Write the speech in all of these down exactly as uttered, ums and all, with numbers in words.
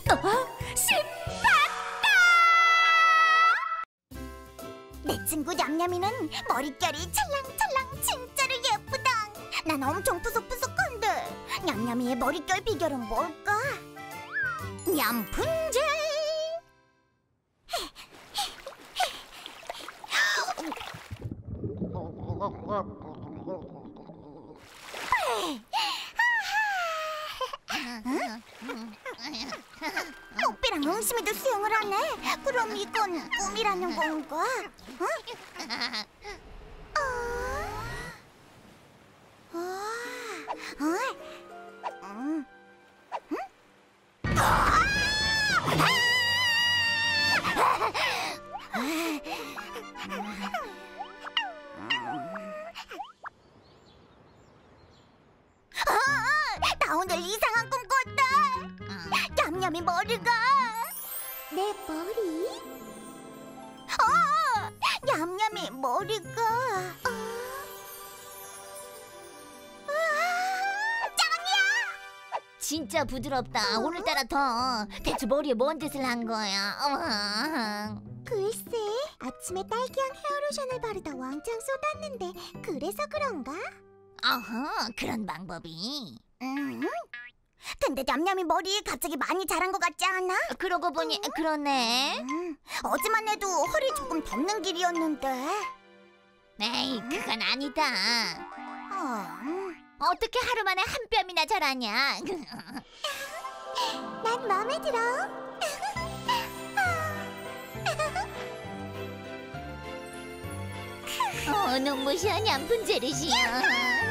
신봤다! 내 친구 냠냠이는 머릿결이 찰랑찰랑 진짜로 예쁘다. 난 엄청 푸석푸석한데 냠냠이의 머릿결 비결은 뭘까? 냠푼젤! 뽀삐랑 응심이도 수영을 하네. 그럼 이건 꿈이라는 건가? 어? 어? 어? 음. 음? 아! 아! 나 오늘 이상한 꿈 꿨다. 냠냠이 머리가 내 머리? 어! 냠냠이 머리가 어. 짱이야! 진짜 부드럽다. 어? 오늘따라 더. 대체 머리에 뭔 짓을 한 거야? 어. 글쎄, 아침에 딸기향 헤어로션을 바르다 왕창 쏟았는데 그래서 그런가? 어허, 그런 방법이. 음. 근데 냠냠이 머리 갑자기 많이 자란 것 같지 않아? 그러고 보니 음. 그러네. 음. 어제만 해도 허리 조금 덮는 길이었는데. 에이, 그건 아니다. 어. 어떻게 하루 만에 한 뼘이나 자라냐? 난 마음에 들어. 어, 눈부셔 냠푼젤이시여.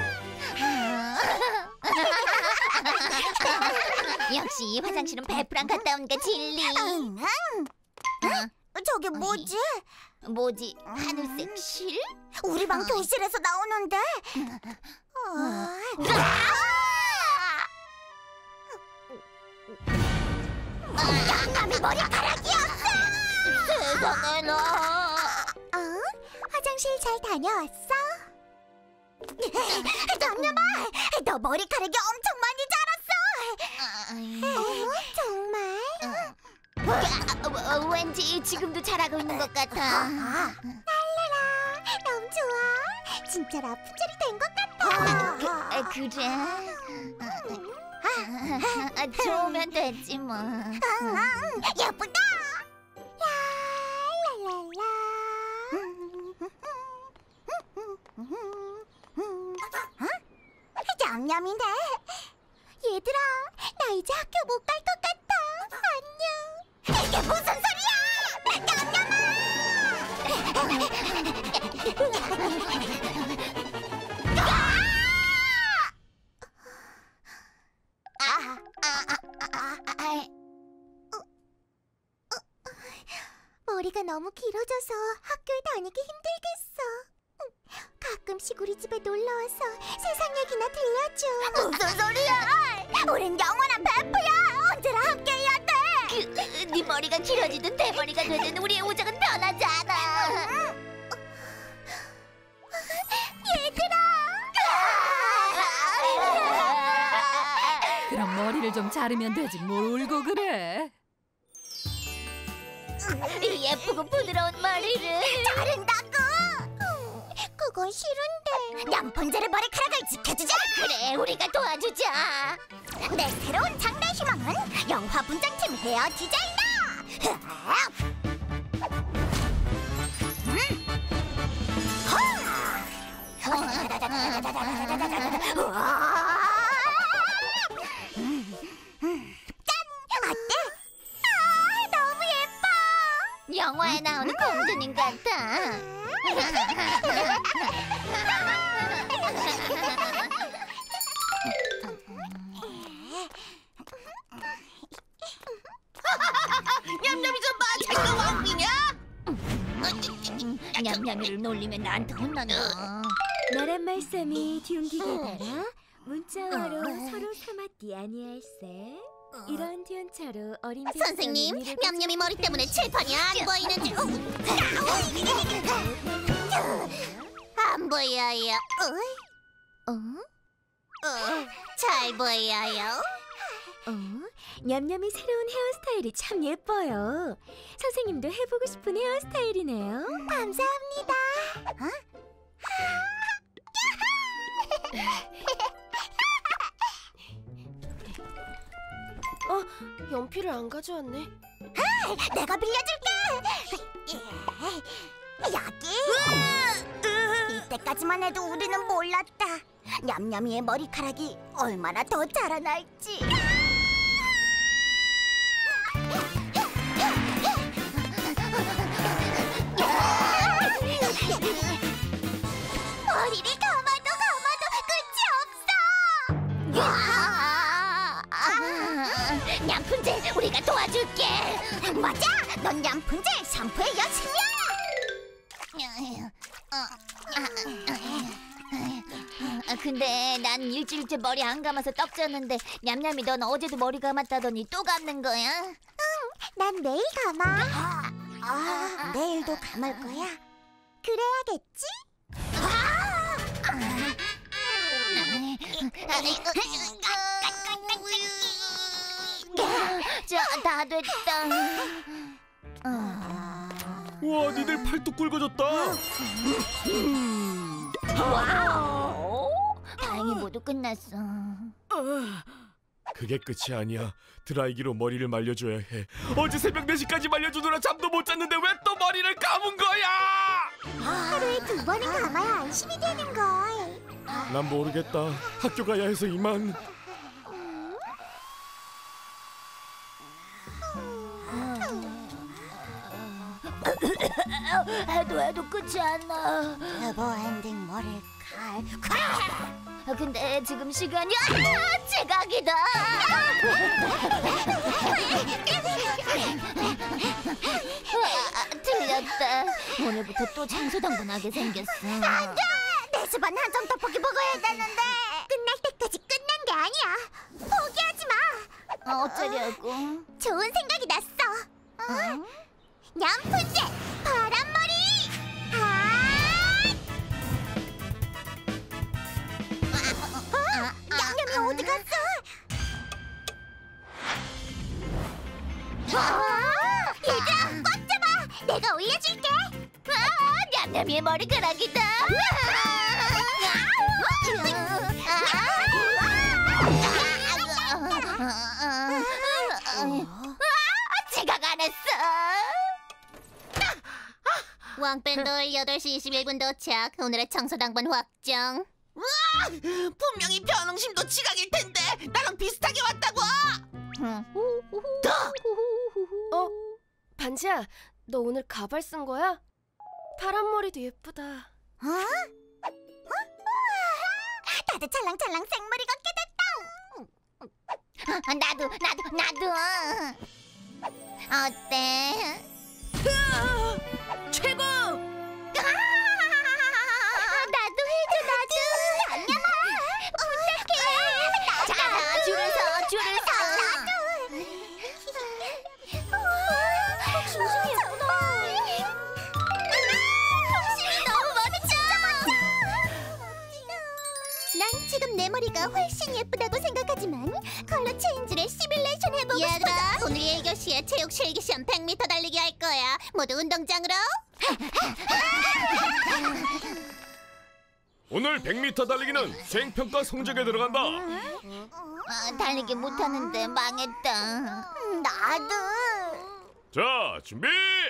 역시 화장실은 베프랑 갔다 오니까 진리. 응, 응. 어? 저게 뭐지? 뭐지? 하늘색 실? 우리 방 교실에서 나오는데. 어. 냠냠이 머리카락이었어. 세상에 너. 어? 화장실 잘 다녀왔어? 냠냠아, 너 머리카락이 엄청 많이 자랐어. 어머, 정말? 어, 왠지 지금도 자라고 있는 것 같아. 랄라라, 너무 좋아. 진짜 라푼젤이 된 것 같아. 그, 그래? 아, 좋으면 됐지 뭐. 응, 응, 예쁘다. 랄랄랄라. 어? 냠냠이네. 얘들아, 나 이제 학교 못 갈 것 같아. 안녕. 이게 무슨 소리야? 머리가 너무 길어져서 학교에 다니기 힘들겠어. 가끔씩 우리 집에 놀러와서 세상 얘기나 들려줘. 무슨 소리야? 우린 영원한 베프야. 언제나 함께해야 돼. 그, 네 머리가 길어지든 대머리가 되든 우리의 우정은 변하지 않아. 얘들아. 그럼 머리를 좀 자르면 되지 뭘 울고 그래. 이 예쁘고 부드러운 머리를 자른다고. 그건 싫은데. 냠푼젤의 머리카락을 지켜주자. 그래, 우리가 도와주자. 내 새로운 장래 희망은 영화 분장팀 헤어 디자이너. 짠! 어때? 아, 너무 예뻐. 영화에 나오는 공주님 같아. 냠냠이 좀 봐, 자기가 왕비냐? 냠냠이를 놀리면 나한테 혼난다. 나란 말씀이 듀기게 달아 문자어로 서로 삼았디 아니할세. 이런 듀언차로 어린 선생님, 냠냠이 머리 때문에 칠판이 안 보이는지. 안 보여요. 어? 어? 어, 잘 보여요. 어? 냠냠이 새로운 헤어스타일이 참 예뻐요. 선생님도 해보고 싶은 헤어스타일이네요. 감사합니다. 어, 연필을 안 가져왔네. 내가 빌려줄게. 여기. 이때까지만 해도 우리는 몰랐다. 냠냠이의 머리카락이 얼마나 더 자라날지. 머리를 감아도 감아도 끝이 없어. 냠푼젤, 우리가 도와줄게. 맞아, 넌 냠푼젤 샴푸의 여신이야. 아, 근데 난 일주일째 머리 안 감아서 떡졌는데 냠냠이 넌 어제도 머리 감았다더니 또 감는 거야? 난 내일 감아. 아, 내일도 감을 거야. 그래야겠지? 자, 다 됐다. 우와, 니들 팔뚝 굵어졌다. 와우! 다행히 모두 끝났어. 그게 끝이 아니야. 드라이기로 머리를 말려줘야 해. 어제 새벽 네 시까지 말려주느라 잠도 못 잤는데 왜 또 머리를 감은 거야? 하루에 두 번은 감아야 안심이 되는 걸. 난 모르겠다. 학교 가야 해서 이만. 해도 해도 끝이 안 나. 터보 엔딩 머리칼. 아, 근데 지금 시간이 아, 지각이다. 아, 틀렸다. 오늘부터 또 장소당분하게 생겼어. 내 수반 한정 떡볶이 먹어야 되는데 끝날 때까지 끝난 게 아니야. 포기하지 마. 어, 어쩌려고? 좋은 생각이 났어. 어? 냠푼젤 바람머리. 아! 어? 냠냠이 어디 갔어? 아! 얘들아, 꽉 잡아. 내가 올려줄게. 아, 냠냠이의 머리카락이다. 지각 안 했어. 왕밴돌 여덟 시 이십일 분 도착. 오늘의 청소당번 확정. 분명히 변홍심도 지각일 텐데 나랑 비슷하게 왔다고. 어? 반지야, 너 오늘 가발 쓴 거야? 파란머리도 예쁘다. 어? 어? 다들 찰랑찰랑 생머리 같게 됐다. 나도 나도 나도. 어때? 최고! 나도 해줘 나도. 냠냠아, 부탁해. 자, 줄을 서 줄을 서. 난 지금 내 머리가 훨씬 예쁘다고 생각하지만 컬러 체인지를 시뮬레이션 해보고 얘들아, 싶어서. 오늘 일 교시에 체육 실기 시험 백 미터 달리기 할 거야. 모두 운동장으로. 오늘 백 미터 달리기는 수행평가 성적에 들어간다. 어, 달리기 못하는데 망했다. 나도. 자, 준비.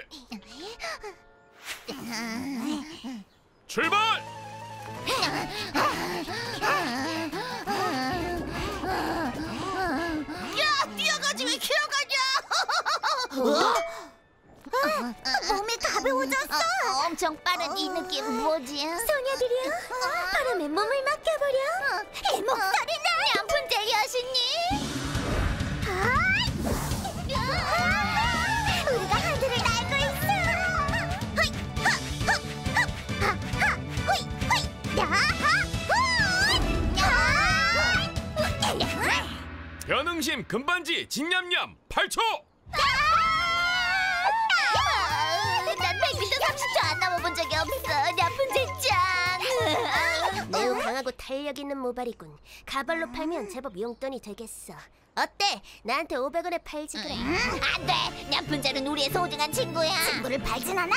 출발. 야, 뛰어가지 왜 기어가냐? 몸이 가벼워졌어. 어, 엄청 빠른 이 느낌 뭐지? 소녀들이여, 바람에 몸을 맡겨버려. 이 목소리는 냠푼젤 여신님. 우리가 하늘을 날고 있어. 호이, 하, 하, 하, 하, 하, 호이, 호이, 야, 하, 후, 야, 야. 변응심 금반지 진냠냠 팔 초. 난 백 미터 삼십 초 안 넘어본 적이 없어. 냠푼젤 짱. 매우 강하고 탄력 있는 모발이군. 가발로 팔면 제법 용돈이 되겠어. 어때? 나한테 오백 원에 팔지 그래. 안돼! 냠푼자는 우리의 소중한 친구야. 친구를 팔진 않아.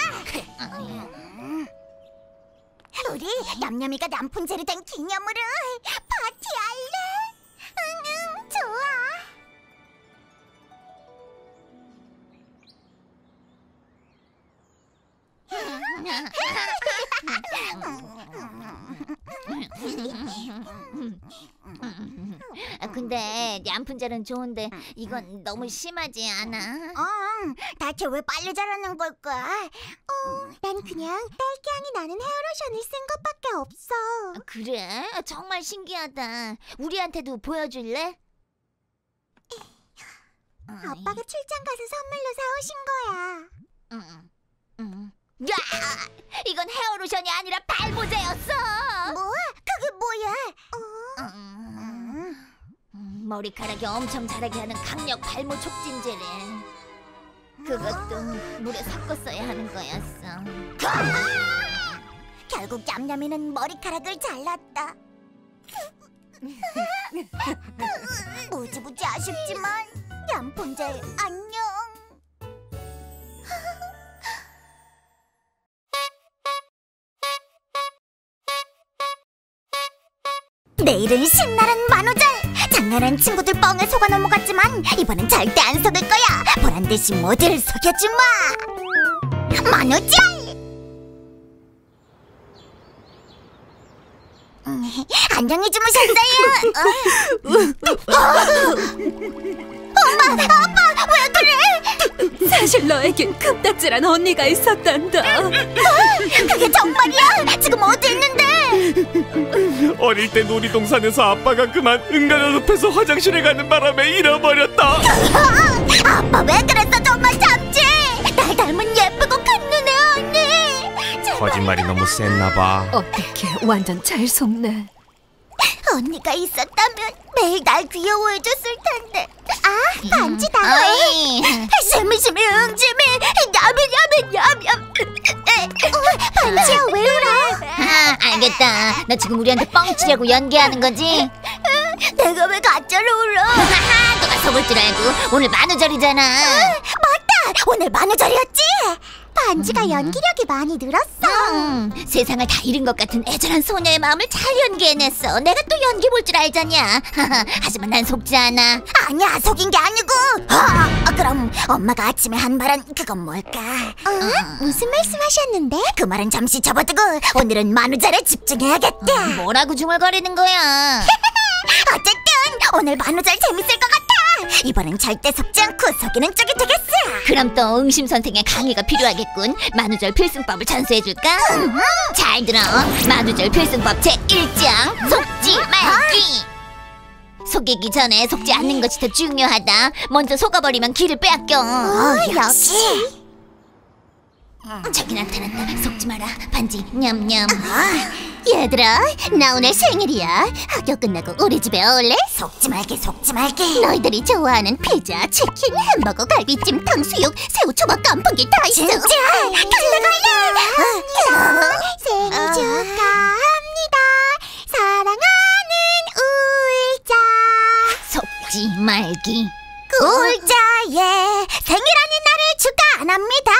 우리 냠냠이가 남푼젤이 된 기념으로 파티할래? 응, 응, 좋아. 아, 근데 냠푼자는 좋은데 이건 너무 심하지 않아? 응, 대체 왜 빨리 자라는 걸까? 어, 난 그냥 딸기향이 나는 헤어로션을 쓴 것밖에 없어. 아, 그래? 정말 신기하다. 우리한테도 보여줄래? 아빠가 출장 가서 선물로 사오신 거야. 응, 응. 야! 이건 헤어로션이 아니라 발모제였어! 뭐? 그게 뭐야? 음, 음, 머리카락이 엄청 자라게 하는 강력 발모 촉진제래. 그것도 물에 섞어 써야 하는 거였어. 결국 냠냠이는 머리카락을 잘랐다. 무지무지 아쉽지만 냠푼젤 안녕. 내일은 신나는 만우절. 장난한 친구들 뻥에 속아 넘어갔지만 이번엔 절대 안 속을 거야. 보란 듯이 모두를 속여주마. 만우절. 음, 안녕히 주무셨어요. 엄마, 아빠, 왜 그래? 사실 너에겐 금딱지란 언니가 있었단다. 그게 정말이야? 지금 어디 있는데? 어릴 때 놀이동산에서 아빠가 그만 응가가 급해서 화장실에 가는 바람에 잃어버렸다. 아빠 왜 그랬어? 정말 참지. 날 닮은 예쁘고 큰 눈의 언니. 제발. 거짓말이 너무 셌나봐. 어떻게 완전 잘 속네. 언니가 있었다면 매일 날 귀여워해줬을 텐데. 아, 반지다. 어이! 심이심이 응지미 야미야미야미. 반지야 왜 울어? 아, 알겠다. 너 지금 우리한테 뻥치려고 연기하는 거지? 내가 왜 가짜로 울어? 하하, 너가 속을 줄 알고. 오늘 만우절이잖아. 맞다, 오늘 만우절이었지. 반지가 연기력이 많이 늘었어. 음, 세상을 다 잃은 것 같은 애절한 소녀의 마음을 잘 연기해냈어. 내가 또 연기 볼 줄 알잖냐. 하지만 난 속지 않아. 아니야, 속인 게 아니고. 아, 그럼 엄마가 아침에 한 말은 그건 뭘까? 어? 무슨 말씀하셨는데? 그 말은 잠시 접어두고 오늘은 만우절에 집중해야겠다. 뭐라고 중얼거리는 거야? 어쨌든 오늘 만우절 재밌을 것 같아. 이번엔 절대 속지 않고 속이는 쪽이 되겠어. 그럼 또 응심 선생의 강의가 필요하겠군. 만우절 필승법을 전수해줄까? 음. 잘 들어. 만우절 필승법 제일 장 속지 말기. 속이기 전에 속지 않는 것이 더 중요하다. 먼저 속아버리면 기를 빼앗겨. 어, 역시. 저기 나타났다. 속지 마라. 반지 냠냠. 얘들아, 나 오늘 생일이야. 학교 끝나고 우리 집에 올래? 속지 말게 속지 말게. 너희들이 좋아하는 피자, 치킨, 햄버거, 갈비찜, 탕수육, 새우, 초밥, 깐풍기 다 있어. 진짜? 갈래 갈래. 생일 축하합니다. 사랑하는 울자. 속지 말기. 울자의 생일하는 날을 축하합니다.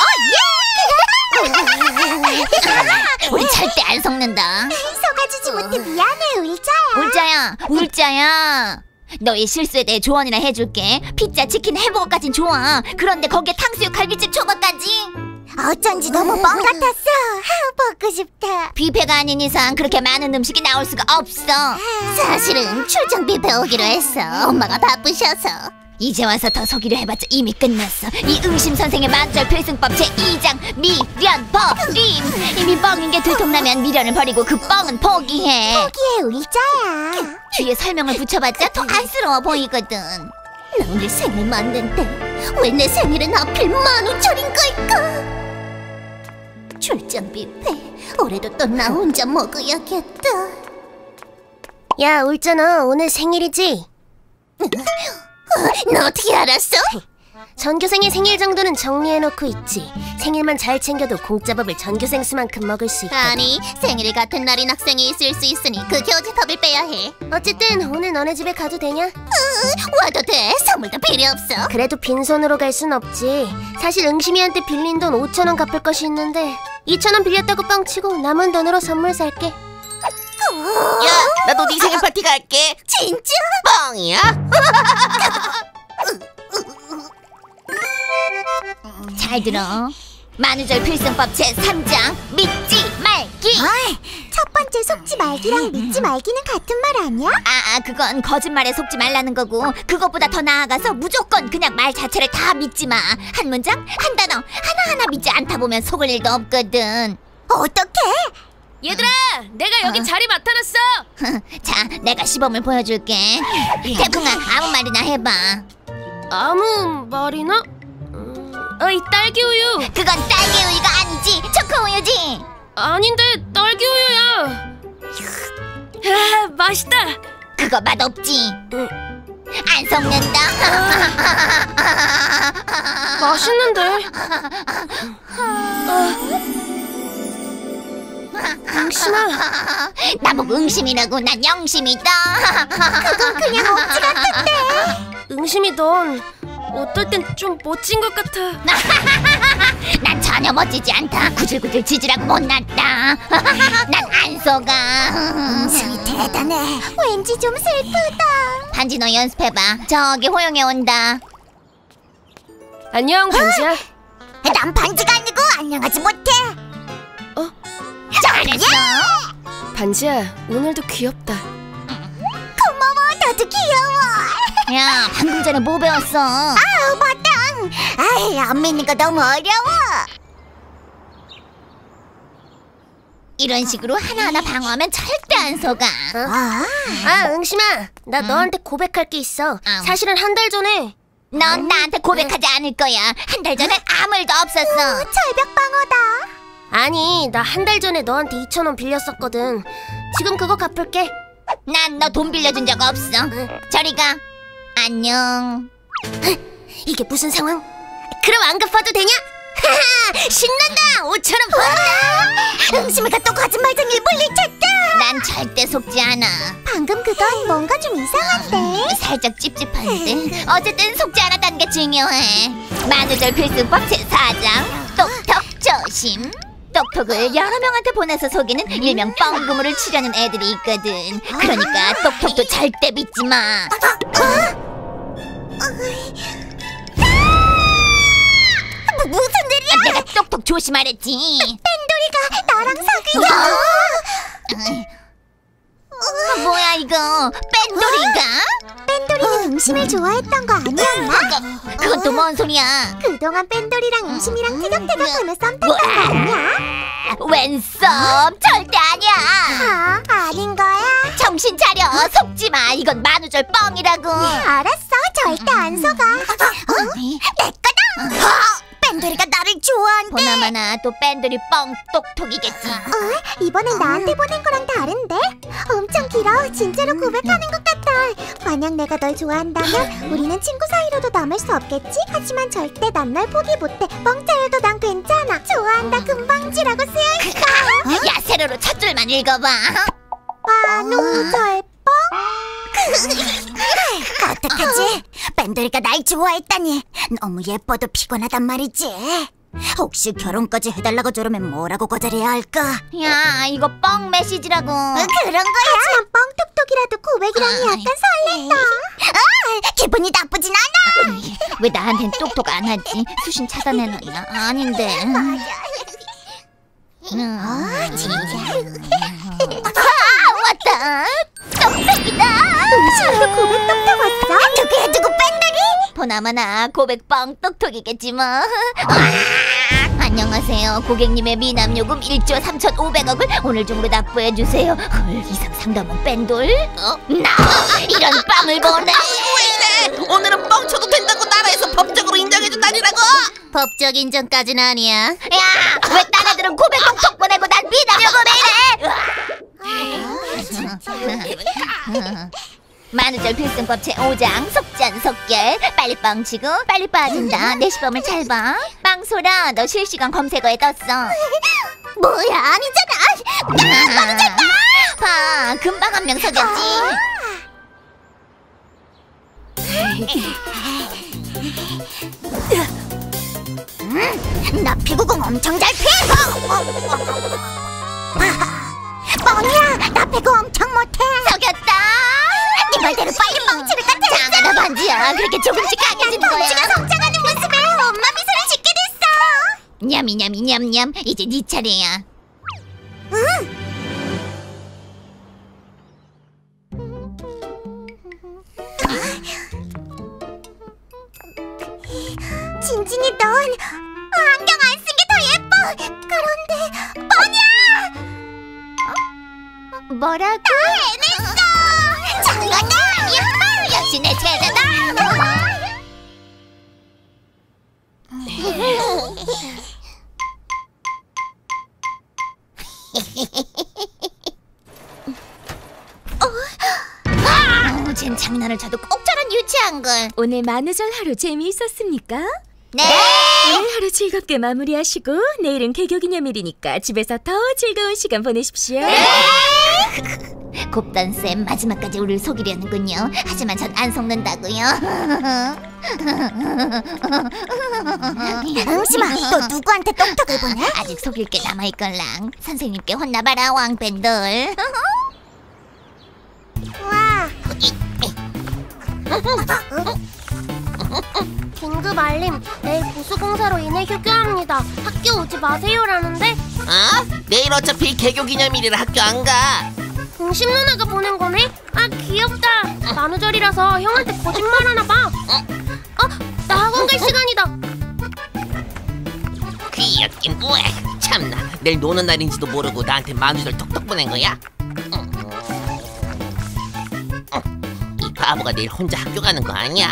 우리 절대 안 속는다. 속아주지 못해 미안해, 울자야. 울자야, 울자야. 너의 실수에 대해 조언이나 해줄게. 피자, 치킨, 햄버거까진 좋아. 그런데 거기에 탕수육, 갈비찜, 초밥까지. 어쩐지 너무 뻥 같았어. 먹고 싶다. 뷔페가 아닌 이상 그렇게 많은 음식이 나올 수가 없어. 사실은 출장 뷔페 오기로 했어. 엄마가 바쁘셔서. 이제 와서 더 속이려 해봤자 이미 끝났어. 이 응심 선생의 만절 필승법 제이 장 미련 버림. 이미 뻥인 게 들통나면 미련을 버리고 그 뻥은 포기해. 포기해, 울자야. 뒤에 설명을 붙여봤자 더 안쓰러워 보이거든. 나 오늘 생일 맞는데 왜 내 생일은 하필 만우절인 걸까? 출장 뷔페 올해도 또 나 혼자 먹어야겠다. 야, 울잖아. 오늘 생일이지? 너 어떻게 알았어? 전교생의 생일 정도는 정리해놓고 있지. 생일만 잘 챙겨도 공짜밥을 전교생 수만큼 먹을 수 있거든. 아니, 생일이 같은 날인 학생이 있을 수 있으니 그 교집합을 빼야 해. 어쨌든 오늘 너네 집에 가도 되냐? 와도 돼. 선물도 필요 없어. 그래도 빈손으로 갈 순 없지. 사실 응심이한테 빌린 돈 오천 원 갚을 것이 있는데 이천 원 빌렸다고 뻥치고 남은 돈으로 선물 살게. 야, 나도 네 생일 파티 갈게. 진짜? 뻥이야? 잘 들어. 만우절 필승법 제삼 장 믿지 말기. 첫 번째 속지 말기랑 믿지 말기는 같은 말 아니야? 아, 아, 그건 거짓말에 속지 말라는 거고, 그것보다 더 나아가서 무조건 그냥 말 자체를 다 믿지 마. 한 문장, 한 단어, 하나하나 믿지 않다 보면 속을 일도 없거든. 어떡해? 얘들아, 내가 여기 자리 맡아놨어. 자, 내가 시범을 보여줄게. 태풍아, 아무 말이나 해봐. 아무 말이나? 음, 어이, 딸기 우유. 그건 딸기 우유가 아니지, 초코 우유지. 아닌데 딸기 우유야. 아, 맛있다. 그거 맛없지. 안 속는다. 맛있는데. 응심아. 나보고 응심이라고. 난 영심이다. 그건 그냥 억지 같은데. 응심이 넌 어떨 땐 좀 멋진 것 같아. 난 전혀 멋지지 않다. 구질구질 지질하고 못났다. 난 안 속아. 응심이 대단해. 왠지 좀 슬프다. 반지, 너 연습해봐. 저기 호영이 온다. 안녕, 반지야. 난 반지가 아니고 안녕하지 못해. 어? 잘했어. 반지야, 오늘도 귀엽다. 고마워. 너도 귀여워. 야, 방금 전에 뭐 배웠어? 아우, 맞다. 아이, 안 믿는 거 너무 어려워. 이런 식으로 하나하나 방어하면 절대 안 속아. 아, 아, 응심아. 나 너한테 고백할 게 있어. 응. 사실은 한 달 전에. 넌 나한테 고백하지 않을 거야. 한 달 전엔 아무 일도 없었어. 철벽 방어다. 아니, 나 한 달 전에 너한테 이천 원 빌렸었거든. 지금 그거 갚을게. 난 너 돈 빌려준 적 없어. 저리 가. 안녕. 이게 무슨 상황? 그럼 안 갚아도 되냐? 하하, 신난다. 오천 원 벌었다. 응심이가 또 거짓말쟁이를 물리쳤다. 난 절대 속지 않아. 방금 그건 뭔가 좀 이상한데. 살짝 찝찝한데 어쨌든 속지 않았다는 게 중요해. 만우절 필승법 제사 장 똑똑 조심. 똑똑을 여러 명한테 보내서 속이는 일명 뻥구물을 치려는 애들이 있거든. 그러니까 똑똑도 절대 믿지 마. 뭐, 무슨 일이야? 내가 똑똑 조심하랬지. 뺀돌이가 나랑 사귀냐? 어, 뭐야 이거? 뺀돌이가? 뺀돌이는 응심을 좋아했던 거 아니었나? 그건 또 뭔 소리야? 그동안 뺀돌이랑 응심이랑 티격태격하며 썸 탔던 거 아니야? 왼썸 절대 아니야. 아, 아닌 거야? 정신 차려. 속지 마. 이건 만우절 뻥이라고. 알았어, 절대 안 속아. 어? 내 거다. 어? 뺀돌이가 나를 좋아한대. 보나마나 또 뺀돌이 뻥 똑똑이겠지. 어? 이번엔 나한테 보낸 거랑 다른데? 엄청 길어. 진짜로 고백하는 것 같아. 만약 내가 널 좋아한다면 우리는 친구 사이로도 남을 수 없겠지? 하지만 절대 난 널 포기 못해. 멍청해도 난 괜찮아. 좋아한다 금방지라고 쓰여있어. 야, 세로로 첫 줄만 읽어봐. 만우절 어떡하지? 밴돌이가 날 좋아했다니. 너무 예뻐도 피곤하단 말이지. 혹시 결혼까지 해달라고 저러면 뭐라고 거절해야 할까? 야, 이거 뻥 메시지라고. 그런 거야? 하지만 뻥톡톡이라도 고백이라니 약간 설렜다. 아, 기분이 나쁘진 않아. 왜 나한텐 똑똑 안 하지? 수신 차단해놨나? 아닌데. 아, 진짜. 아, 왔다. 똑똑이다. 응심이도 고백 똑똑 왔어? 두개 두고 밴돌이? 보나마나 고백 뻥 똑똑이겠지 뭐. 아, 안녕하세요. 고객님의 미남 요금 일조 삼천오백억을 오늘 중으로 납부해주세요. 헐, 이상 상담원 뺀돌? 어? 나 이런 빵을 보내. 왜 이래? 오늘은 뻥쳐도 된다고 나라에서 법적으로 인정해준다니라고. 법적 인정까지는 아니야. 야, 왜 딴 애들은 고백 톡톡 보내고 난 미남 요금에 이래? 만우절 필승법 제오 장 속전 속결. 빨리 뻥치고 빨리 빠진다. 내 시범을 잘 봐. 빵소라, 너 실시간 검색어에 떴어. 뭐야, 아니잖아. 아, 봐, 금방 한 명 속였지. 음, 나 피구공 엄청 잘 피해. 뻥이야, 나 배구 엄청 못해. 속였다. 네 말대로 빨리 뻥치를 까자. 장하다 반지야. 그렇게 조금씩 강해지는 거야. 뻥치가 성장하는 모습에 엄마 미소를 짓게 됐어. 냠이 냠이 냠냠. 이제 네 차례야. 응. 진진이 넌 안경 안 쓴 게 더 예뻐. 그런데 뻥이야. 뭐라고? 해냈어. 장난아. 야호! 역시 내 최애다. 어? 쟨 장난을 쳐도 꼭 저런 유치한 걸. 오늘 만우절 하루 재미있었습니까? 네. 오늘 하루 즐겁게 마무리하시고 내일은 개교기념일이니까 집에서 더 즐거운 시간 보내십시오. 곱단 쌤 마지막까지 우리를 속이려는군요. 하지만 전 안 속는다고요. 응심아, 너 누구한테 똑똑을 보내? 아직 속일 게 남아있걸랑. 선생님께 혼나봐라 왕팬들. 와. 긴급 알림. 내일 보수공사로 인해 휴교합니다. 학교 오지 마세요라는데 어? 내일 어차피 개교 기념일이라 학교 안 가. 응심 누나가 보낸 거네? 아 귀엽다. 만우절이라서 형한테 거짓말하나 봐. 어? 나 학원 갈 시간이다. 귀엽긴 뭐해. 참나, 내일 노는 날인지도 모르고 나한테 만우절 톡톡 보낸 거야? 응. 응. 이 바보가 내일 혼자 학교 가는 거 아니야?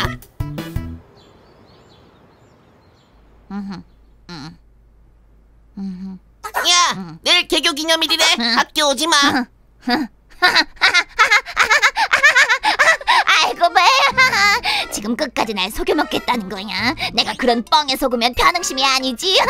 야, 내일 개교 기념일이래. 학교 오지 마. 아이고 뭐야. 지금 끝까지 날 속여먹겠다는 거냐. 내가 그런 뻥에 속으면 편응심이 아니지.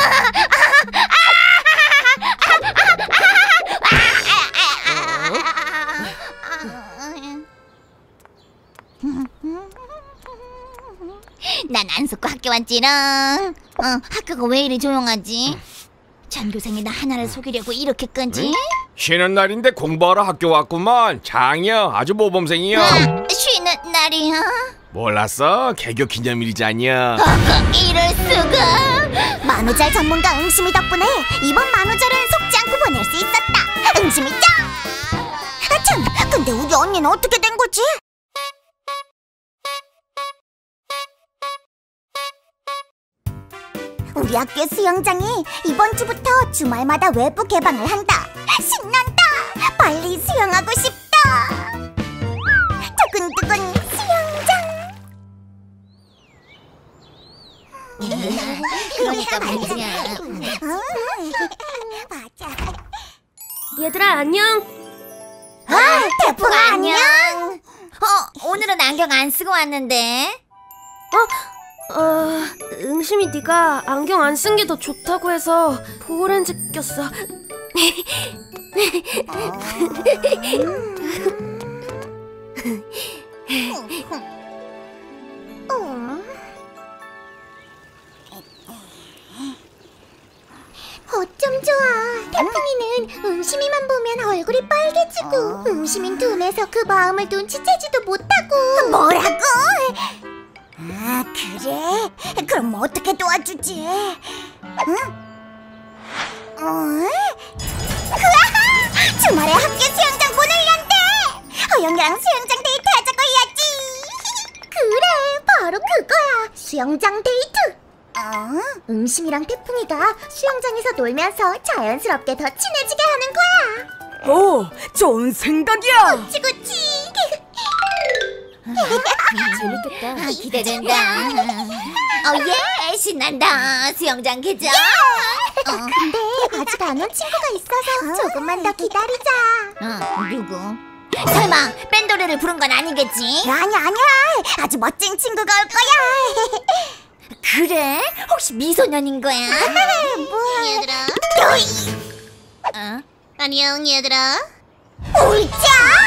난 안 속고 학교 왔지롱. 어, 학교가 왜 이리 조용하지? 전교생이 나 하나를 속이려고 이렇게 끈지? 쉬는 날인데 공부하러 학교 왔구만. 장이야, 아주 모범생이야. 어, 쉬는 날이야? 몰랐어? 개교 기념일이잖여. 어허, 이럴 수가. 만우절 전문가 응심이 덕분에 이번 만우절은 속지 않고 보낼 수 있었다. 응심이 짱! 아 참, 근데 우리 언니는 어떻게 된 거지? 우리 학교 수영장이 이번 주부터 주말마다 외부 개방을 한다. 신난다. 빨리 수영하고 싶다. 두근두근 수영장. 그러니까 말이야. 맞아. 얘들아 안녕. 아, 태풍아 안녕. 어, 오늘은 안경 안 쓰고 왔는데. 어, 응심이 네가 안경 안 쓴 게 더 좋다고 해서 보호렌즈 꼈어. 어쩜 좋아. 태풍이는 응심이만 보면 얼굴이 빨개지고 응심인 둔해서 그 마음을 눈치채지도 못하고. 뭐라고? 아 그래? 그럼 어떻게 도와주지? 응? 어? 으아! 주말에 학교 수영장 문을 연대! 허영이랑 수영장 데이트 하자고 해야지. 그래, 바로 그거야. 수영장 데이트. 어? 응심이랑 태풍이가 수영장에서 놀면서 자연스럽게 더 친해지게 하는 거야. 오, 좋은 생각이야. 그치 그치. 재밌겠다. 아, 기대된다. 어, 예, 신난다. 수영장 개장. 어, 근데 아직 안 온 친구가 있어서 조금만 더 기다리자. 어, 누구? 설마 밴드 노래를 부른 건 아니겠지? 아니 아니야. 아주 멋진 친구가 올 거야. 그래? 혹시 미소년인 거야? 뭐? 얘들아. 어? 안녕 얘들아. 울자.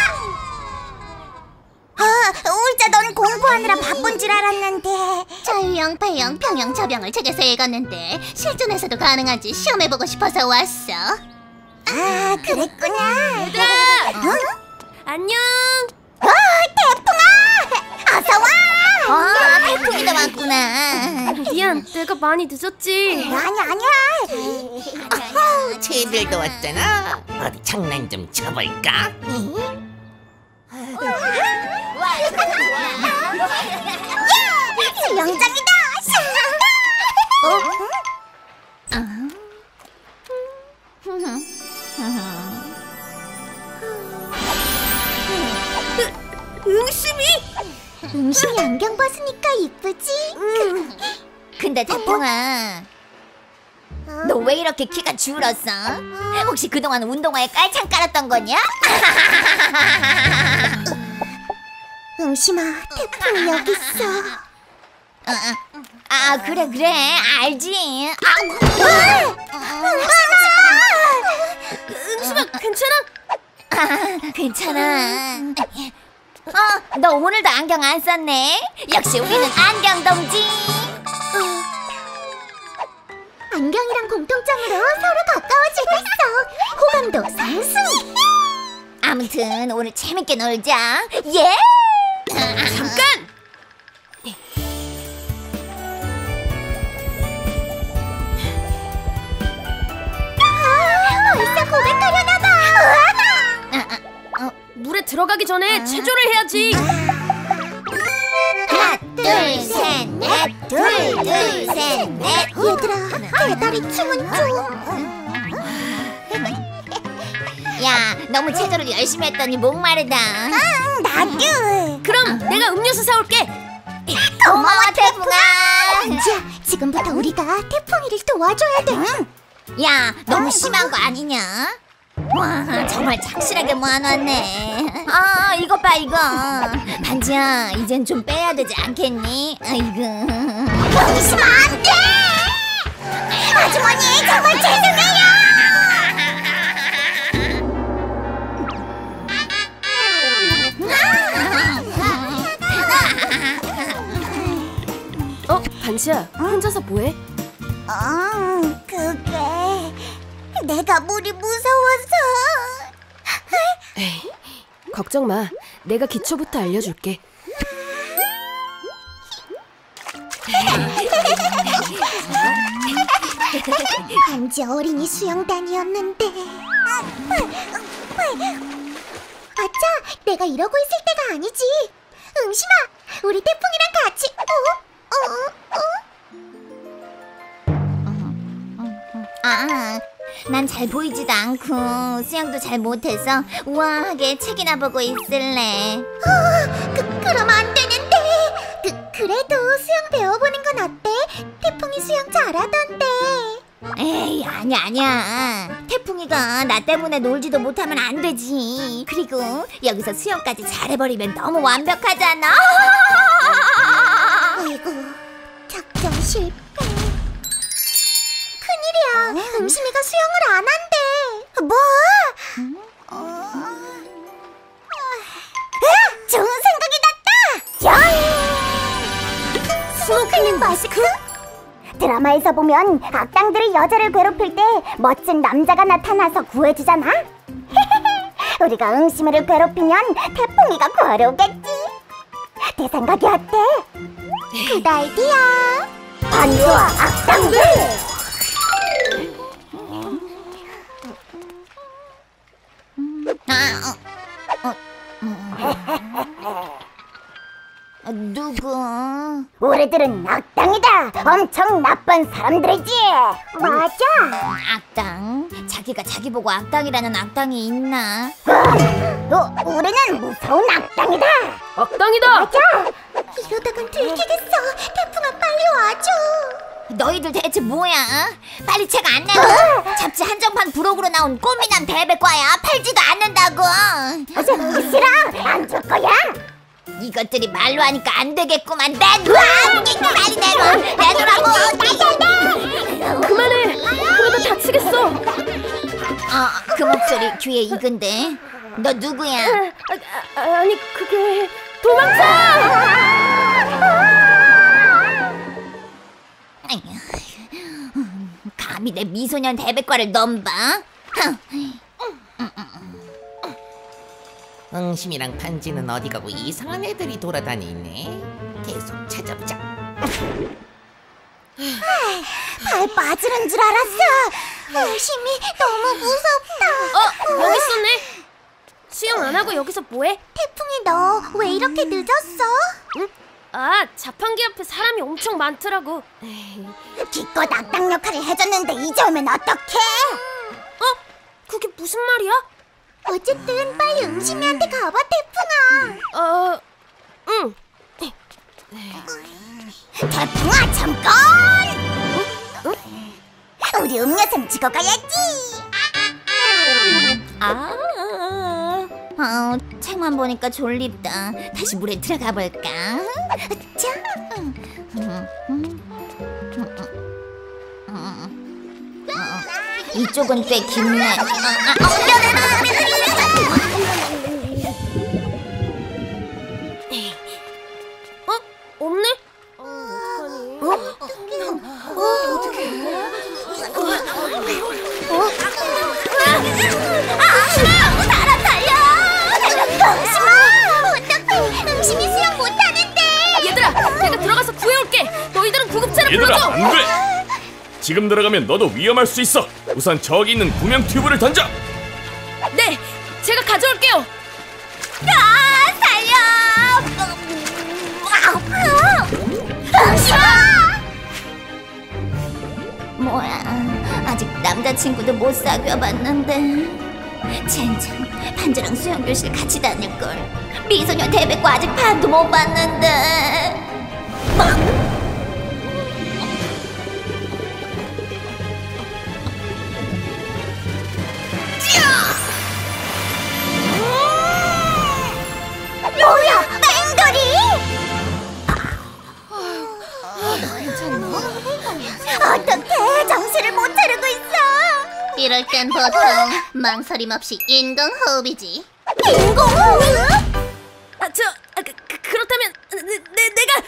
어, 울자 넌 공부하느라 바쁜 줄 알았는데. 자유형, 배형, 평형, 저병을 책에서 읽었는데 실전에서도 가능한지 시험해보고 싶어서 왔어. 아 그랬구나. 얘들아! 어? 안녕. 어, 태풍아! 어서 와! 아, 태풍이도 왔구나. 미안, 내가 많이 늦었지. 아니 아니야. 쟤들도 왔잖아. 어디 장난 좀 쳐볼까? 수영장이다. 신난다. 응심이? 응심이 안경 벗으니까 이쁘지? 근데 태풍아, 너 왜 이렇게 키가 줄었어? 혹시 그동안 운동화에 깔창 깔았던 거냐? 응심아, 태풍이 여기 있어. 아, 아 그래 그래 알지. 응심아, 괜찮아? 아, 괜찮아. 어, 너 오늘도 안경 안 썼네. 역시 우리는 안경 동지. 안경이랑 공통점으로 서로 가까워지고 있어. 호감도 상승. 아무튼 오늘 재밌게 놀자. 예. 잠깐! 아, 벌써 고백하려나 봐. 물에 들어가기 전에 체조를 해야지. 하나, 둘, 셋, 넷. 둘, 둘, 셋, 넷. 얘들아, 대다리 춤은 좀. 야, 너무 체조를 열심히 했더니 목마르다. 응, 나도. 그럼 내가 음료수 사올게. 고마워, 태풍아. 자, 지금부터 우리가 태풍이를 도와줘야 돼. 야, 너무 심한 거 아니냐? 와, 정말 착실하게 모아놨네. 아, 이것 봐, 이거. 반지야, 이젠 좀 빼야 되지 않겠니? 아이고. 웃으면 안 돼! 아주머니, 정말 죄송해요! 어, 반지야, 혼자서 뭐해? 어, 그게 내가 물이 무서워서. 에이, 걱정 마. 내가 기초부터 알려줄게. 반지 어린이 수영단이었는데. 아차, 내가 이러고 있을 때가 아니지. 응심아, 우리 태풍이랑 같이. 어? 어? 어? 아, 난 잘 보이지도 않고 수영도 잘 못해서 우아하게 책이나 보고 있을래. 어, 그, 그럼 안 되는데. 그, 그래도 수영 배워보는 건 어때? 태풍이 수영 잘하던데. 에이, 아니야, 아니야. 태풍이가 나 때문에 놀지도 못하면 안 되지. 그리고 여기서 수영까지 잘해버리면 너무 완벽하잖아. 아이고, 작전 실패. 큰일이야. 응심이가 수영을 안 한대. 뭐? 어... 으, 좋은 생각이 났다. 야! 스노클링 마스크? 드라마에서 보면 악당들이 여자를 괴롭힐 때 멋진 남자가 나타나서 구해주잖아. 우리가 응심이를 괴롭히면 태풍이가 구하려오겠지. 내 생각이 어때? 굿 아이디어. 반지와 악당들. 아, 어, 어, 어, 누구? 우리들은 악당이다. 엄청 나쁜 사람들이지. 맞아. 악당? 자기가 자기 보고 악당이라는 악당이 있나? 어, 우리는 무서운 악당이다. 악당이다! 맞아. 이러다간 들키겠어. 태풍아, 빨리 와줘. 너희들 대체 뭐야? 빨리 책 안 내고 잡지 한정판 부록으로 나온 꽃미남 대백과야. 팔지도 않는다고. 싫어. 안 줄 거야. 이것들이 말로 하니까 안 되겠구만. 내놔! 빨리 내놔! 내놓으라고! 그만해. 그러다 다치겠어. 어, 그 목소리 귀에 익은데. 너 누구야? 아, 아, 아니 그게 도망쳐! 감히 내 미소년 대백과를 넘봐? 응심이랑 판지는 어디 가고 이상한 애들이 돌아다니네. 계속 찾아보자. 발 빠지는 줄 알았어. 의심이 너무 무섭다. 어 여기 있었네. 수영 안 하고 여기서 뭐해? 태풍이 너 왜 이렇게 늦었어? 응? 아 자판기 앞에 사람이 엄청 많더라고. 에이. 기껏 악당 역할을 해줬는데 이제 오면 어떡해? 어? 그게 무슨 말이야? 어쨌든 빨리 응심이한테 가봐, 태풍아. 어... 응. 태풍아, 잠깐! 어? 우리 음료수 찍어 가야지. 아, 어, 책만 보니까 졸립다. 다시 물에 들어가 볼까? 자, 이쪽은 꽤 깊네. 아, 아, 어, 어? 없네? 어, 어떡하니? 어? 어떡해? 나라 달려! 응심아! 어떡해! 응심이 수영 못하는데! 얘들아! 내가 들어가서 구해올게! 너희들은 구급차를 얘들아, 불러줘! 안 돼! 지금 들어가면 너도 위험할 수 있어. 우선 저기 있는 구명 튜브를 던져. 네! 제가 가져올게요! 아, 살려! 응심아! 뭐야, 아직 남자친구도 못 사귀어봤는데. 젠장, 판지랑 수영교실 같이 다닐걸. 미소녀 대백과 아직 반도 못 봤는데. 뭐야, 뺑돌이! 어떡해, 정신을 못 차리고 있어. 이럴 땐 보통 망설임 없이 인공호흡이지. 인공호흡? 아, 저... 아, 그, 그, 그렇다면 내, 내, 내가...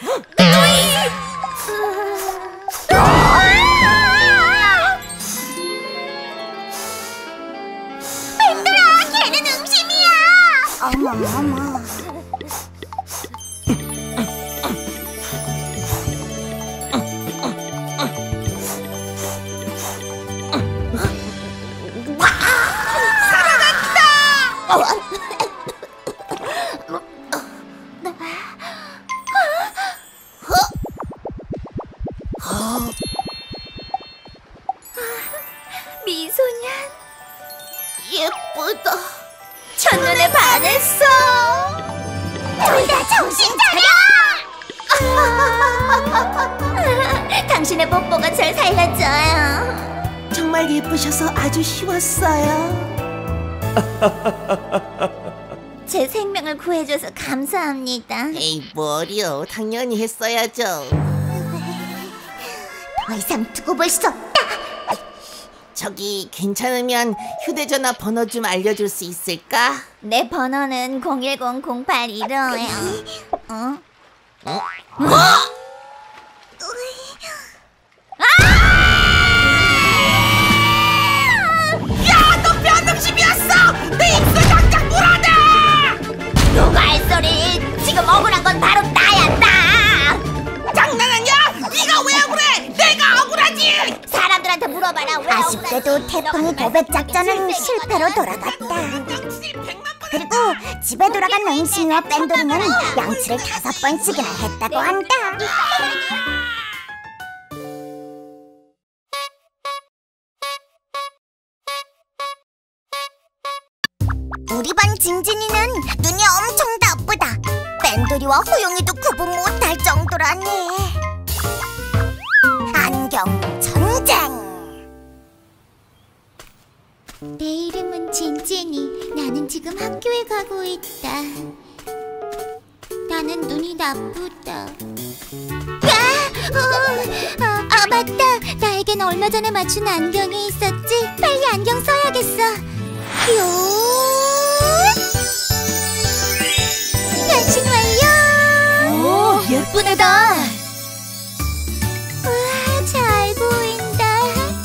뺑돌아, 걔는 응심이야. 어머, 어머. 미소년 예쁘다. 첫눈에 반했어. 둘 다 정신 차려! 당신의 뽀뽀가 절 살렸어요. 정말 예쁘셔서 아주 쉬웠어요. 제 생명을 구해줘서 감사합니다. 에이 뭐려, 당연히 했어야죠. 더 이상 두고 볼 수 없다. 저기 괜찮으면 휴대전화 번호 좀 알려줄 수 있을까? 내 번호는 공일공 공팔일오예요. 어? 어? 누가 할 소리? 지금 억울한 건 바로 나야, 나! 장난하냐? 네가 왜 억울해? 내가 억울하지! 사람들한테 물어봐라. 왜 아쉽게도 태풍이 도배 작전은 실패로 돌아갔다. 그리고 집에 돌아간 응심이와 뺑돌이는 양치를 다섯 번씩이나 했다고 한다. 우리 반 진진이는 눈이 엄청 나쁘다. 뺑돌이와 호용이도 구분 못할 정도라니. 안경 지금 학교에 가고 있다. 나는 눈이 나쁘다. 아, 어, 아, 아 맞다. 나에겐 얼마 전에 맞춘 안경이 있었지. 빨리 안경 써야겠어. 요. 변신 완료. 오, 예쁜 애다. 와, 잘 보인다.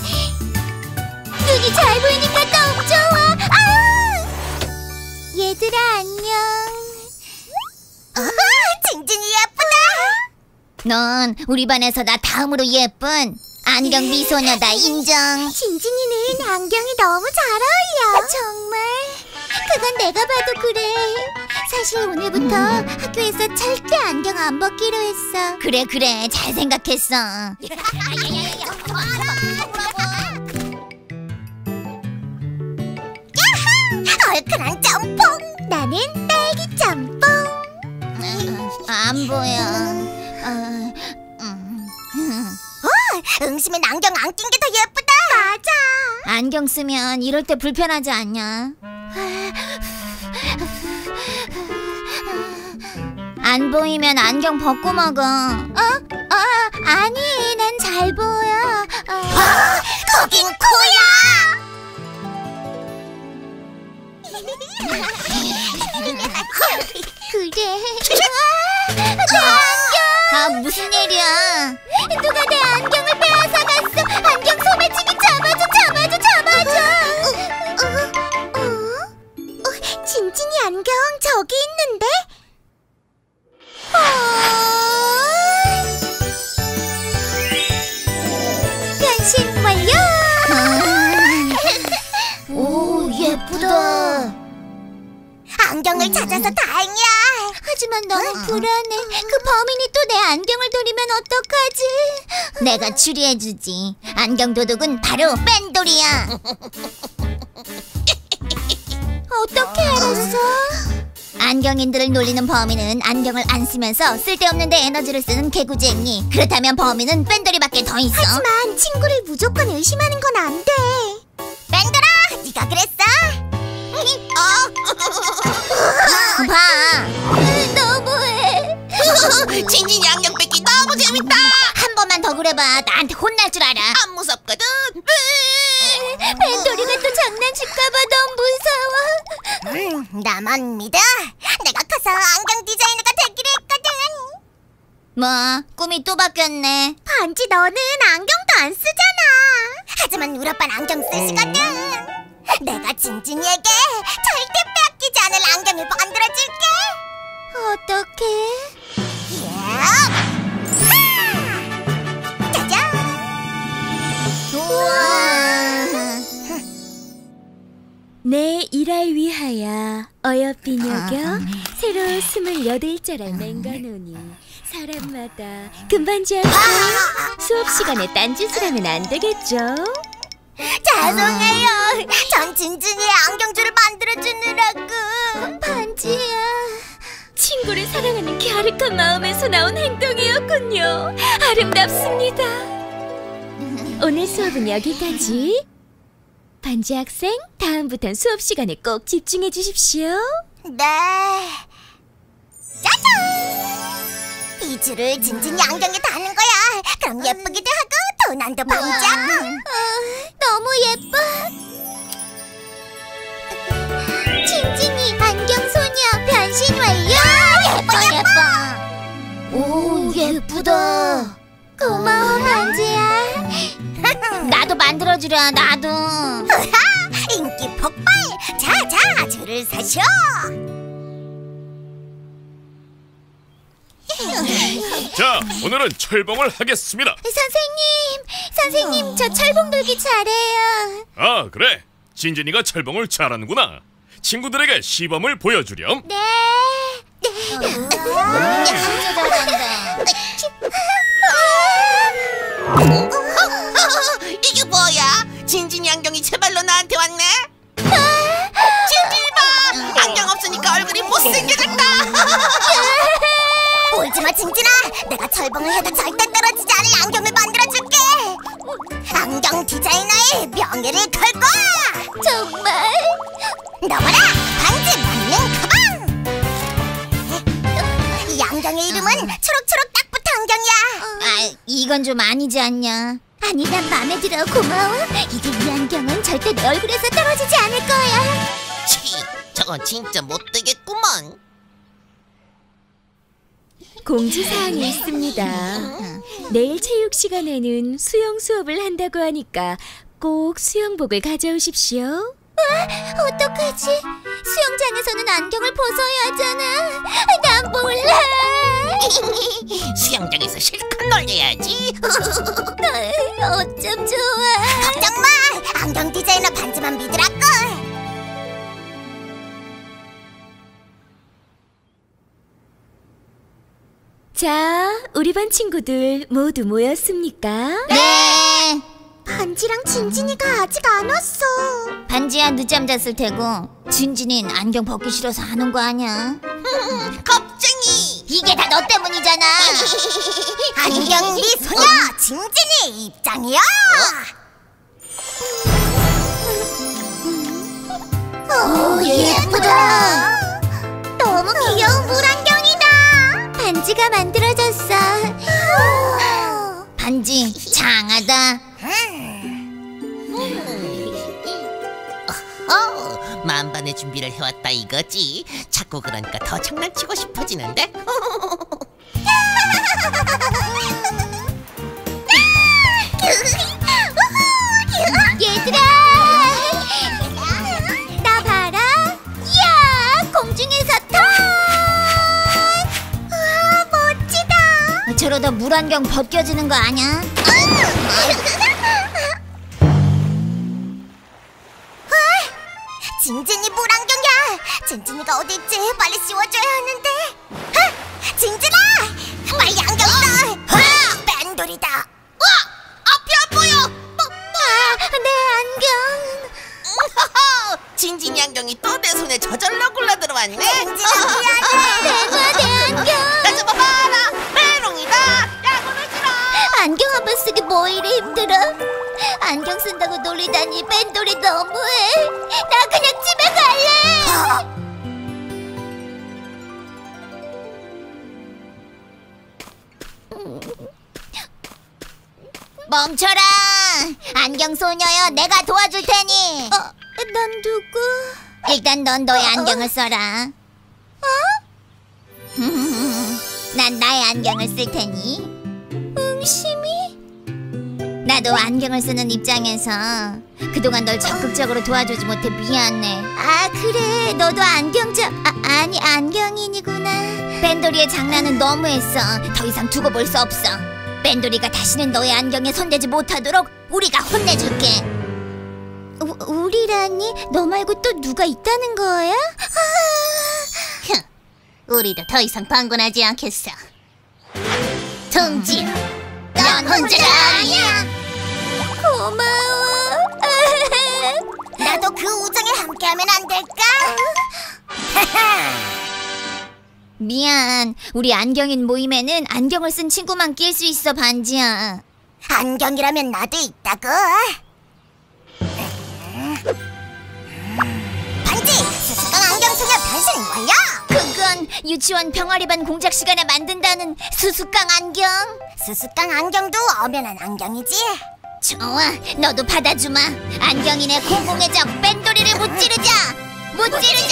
눈이 잘 보이니까 너무 좋아. 아! 얘들아 안녕. 아, 진진이 예쁘다. 넌 우리 반에서 나 다음으로 예쁜 안경 미소녀다. 인정. 진진이는 안경이 너무 잘 어울려. 정말? 그건 내가 봐도 그래. 사실 오늘부터 학교에서 절대 안경 안 벗기로 했어. 그래 그래 잘 생각했어. 얼큰한 짬뽕. 나는 딸기 짬뽕. 안 보여. 어, 음. 어, 응심은 안경 안 낀 게 더 예쁘다. 맞아. 안경 쓰면 이럴 때 불편하지 않냐? 안 보이면 안경 벗고 먹어. 어? 어, 아니, 난 잘 보여. 어. 아, 거긴 코야. 그래. 내 안경. 아 무슨 일이야? 누가 내 안경을 빼앗아 갔어. 안경 소매치기 잡아줘, 잡아줘, 잡아줘. 어, 어, 어, 어, 진진이 안경 저기 있는데? 변신 완료! 오 예쁘다. 안경을 찾아서 다행이야. 하지만 너무 불안해. 그 범인이 또 내 안경을 노리면 어떡하지? 내가 추리해주지. 안경 도둑은 바로 뺀돌이야. 어떻게 알았어? 안경인들을 놀리는 범인은 안경을 안 쓰면서 쓸데없는 데 에너지를 쓰는 개구쟁이. 그렇다면 범인은 뺀돌이밖에 더 있어. 하지만 친구를 무조건 의심하는 건 안 돼. 뺀돌아, 네가 그랬어? 봐. 너무해. 진진이 안경 뺏기 너무 재밌다. 한 번만 더 그래봐. 나한테 혼날 줄 알아. 안 무섭거든. 뺀돌이가 또 장난칠까봐 너무 무서워. 음, 나만 믿어. 내가 커서 안경 디자이너가 되기로 했거든. 뭐 꿈이 또 바뀌었네. 반지 너는 안경도 안 쓰잖아. 하지만 우리 오빠는 안경 쓰시거든. 내가 진진이에게 절대 빼앗기지 않을 안경을 만들어줄게. 어떡해? 짜잔! 우와. 내 일할 위하여 어여삐 여겨 새로 스물여덟자를 맹가노니 사람마다 금반지 학생 수업 시간에 딴짓을 하면 안 되겠죠? 죄송해요. 전 진진이의 안경줄을 만들어주느라고. 반지야. 친구를 사랑하는 갸륵한 마음에서 나온 행동이었군요. 아름답습니다. 오늘 수업은 여기까지. 반지 학생, 다음부턴 수업 시간에 꼭 집중해 주십시오. 네. 짜잔! 이 줄을 진진이 안경에 다는 거야. 그럼 예쁘기도 하고 도난도 방지하고. 어, 너무 예뻐. 진진이 안경 소녀 변신 완료. 예뻐 예뻐. 오 예쁘다. 고마워 반지야. 나도 만들어주려. 나도. 인기 폭발. 자자 줄을 서셔. 자, 오늘은 철봉을 하겠습니다. 선생님, 선생님 저 철봉 들기 잘해요. 아, 그래. 진진이가 철봉을 잘하는구나. 친구들에게 시범을 보여주렴. 네. 진짜 잘한다. 이게 뭐야? 진진이 안경이 제발로 나한테 왔네. 진진이 봐. 안경 없으니까 얼굴이 못생겨졌다. 울지마 진진아. 내가 철봉을 해도 절대 떨어지지 않을 안경을 만들어줄게. 안경 디자이너의 명예를 걸 거야. 정말? 너 봐라. 반지 초록초록 딱 붙은 안경이야. 아, 이건 좀 아니지 않냐? 아니, 난 마음에 들어. 고마워. 이제 이 안경은 절대 내 얼굴에서 떨어지지 않을 거야. 치, 저건 진짜 못되겠구먼. 공지사항이 있습니다. 내일 체육 시간에는 수영 수업을 한다고 하니까 꼭 수영복을 가져오십시오. 어떡하지? 수영장에서는 안경을 벗어야 하잖아. 난 몰라. 수영장에서 실컷 놀려야지. 어쩜 좋아. 걱정 마. 안경 디자이너 반지만 믿으라고. 자, 우리 반 친구들 모두 모였습니까? 네. 반지랑 진진이가 아직 안 왔어. 반지야 늦잠 잤을 테고 진진이는 안경 벗기 싫어서 안 온 거 아니야? 겁쟁이. 이게 다 너 때문이잖아. 안경미 소녀 진진이 입장이야. 오, 예쁘다. 너무 귀여운 물안경이다. 반지가 만들어졌어. 반지 장하다. 어, 만반의 준비를 해왔다 이거지. 자꾸 그러니까 더 장난치고 싶어지는데. 얘들아, 나 봐라. 이야, 공중에서 턴. 우와, 멋지다. 저러다 물안경 벗겨지는 거 아냐? 진진이 물안경이야. 진진이가 어디 있지? 빨리 씌워줘야 하는데. 하! 진진아, 빨리 안경 써. 와, 뺀돌이다. 와, 앞이 안 보여. 아, 내 안경. 진진이 안경이 또 내 손에 저절로 굴러 들어왔네. 진진아, 미안해. 내가 내 안경. 나 좀 봐봐라. 메롱이다. 야구를 주라. 안경 한 번 쓰기 뭐 이리 힘들어. 안경 쓴다고 놀리다니 뺀돌이 너무해. 나 그냥 집에 갈래. 멈춰라. 안경 소녀여, 내가 도와줄 테니. 어, 넌 누구? 일단 넌 너의 안경을 써라. 어? 난 나의 안경을 쓸 테니. 응심이? 나도 안경을 쓰는 입장에서 그동안 널 적극적으로 도와주지 못해 미안해. 아, 그래. 너도 안경자. 아, 아니, 안경인이구나. 뺀돌이의 장난은 너무했어. 더 이상 두고 볼 수 없어. 뺀돌이가 다시는 너의 안경에 손대지 못하도록 우리가 혼내줄게. 우, 우리라니? 너 말고 또 누가 있다는 거야? 흥, 우리도 더 이상 방관하지 않겠어. 동지, 넌 혼자가 아니야. 고마워. 나도 그 우정에 함께하면 안 될까? 미안. 우리 안경인 모임에는 안경을 쓴 친구만 낄 수 있어, 반지야. 안경이라면 나도 있다고. 반지! 수수깡 안경 소녀 변신 완료! 그건 유치원 병아리반 공작 시간에 만든다는 수수깡 안경. 수수깡 안경도 엄연한 안경이지. 좋아, 너도 받아주마. 안경인의 공공의 적 뺀돌이를 무찌르자. 무찌르자.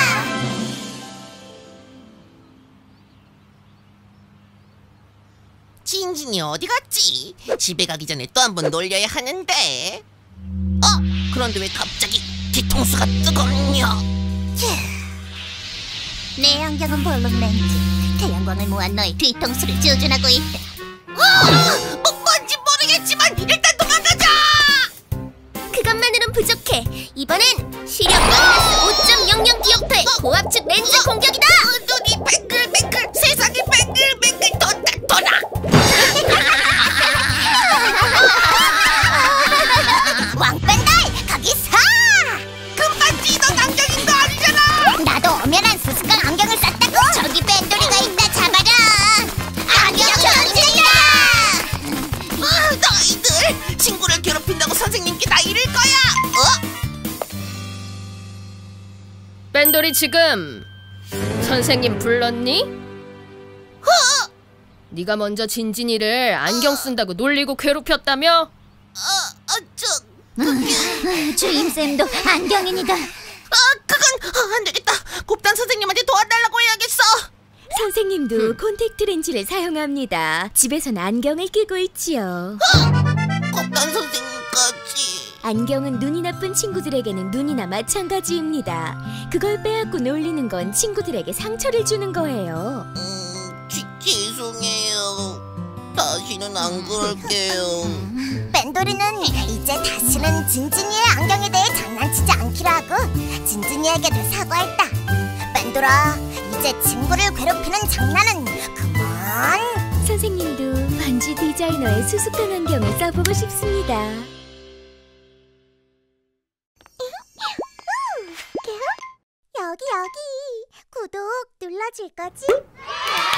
진진이 어디 갔지? 집에 가기 전에 또 한 번 놀려야 하는데. 어? 그런데 왜 갑자기 뒤통수가 뜨겁냐? 내 안경은 볼륨렌즈. 태양광을 모아 너의 뒤통수를 조준하고 있다. 어! 뭐, 뭔지 모르겠지만 일단 도망가자! 그것만으로는 부족해. 이번엔 시력 마이너스 오 점 영영 기억도의 고압축 렌즈 공격이다. 어, 눈이 뱅글뱅글, 세상이 뱅글뱅글 돈다 돌아. 왕뺀달 거기 서! 금방 찌던 안경인도 아니잖아. 나도 엄연한 수수깡 안경을 썼다고. 저기 뺀돌이가 있다. 잡아라. 안경 전진이다. 아, 너희들 친구를 괴롭힌다고 선생님께 다 이를 거야. 어? 뺀돌이 지금 선생님 불렀니? 어? 네가 먼저 진진이를 안경 쓴다고 놀리고 괴롭혔다며? 아, 아, 저, 주임쌤도 안경인이다. 아, 그건 아, 안 되겠다. 곱단 선생님한테 도와달라고 해야겠어. 선생님도 콘택트 렌즈를 사용합니다. 집에선 안경을 끼고 있지요. 곱단 선생님까지. 안경은 눈이 나쁜 친구들에게는 눈이나 마찬가지입니다. 그걸 빼앗고 놀리는 건 친구들에게 상처를 주는 거예요. 음, 지, 죄송해요. 다시는 안 그럴게요. 뺀돌이는 이제 다시는 진진이의 안경에 대해 장난치지 않기로 하고 진진이에게도 사과했다. 뺀돌아, 이제 친구를 괴롭히는 장난은 그만. 선생님도 반지 디자이너의 수수깡 안경을 써보고 싶습니다. 여기 여기 구독 눌러줄 거지?